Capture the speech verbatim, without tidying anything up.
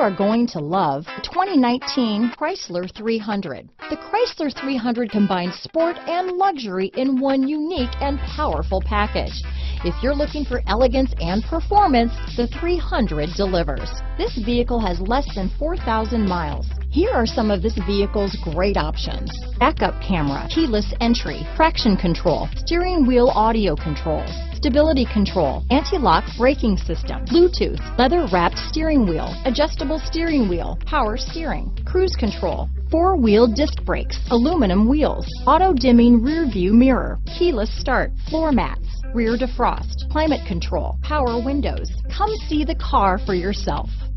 are going to love the twenty nineteen Chrysler three hundred. The Chrysler three hundred combines sport and luxury in one unique and powerful package. If you're looking for elegance and performance, the three hundred delivers. This vehicle has less than four thousand miles. Here are some of this vehicle's great options: backup camera, keyless entry, traction control, steering wheel audio controls, stability control, anti-lock braking system, Bluetooth, leather-wrapped steering wheel, adjustable steering wheel, power steering, cruise control, four-wheel disc brakes, aluminum wheels, auto-dimming rear-view mirror, keyless start, floor mats, rear defrost, climate control, power windows. Come see the car for yourself.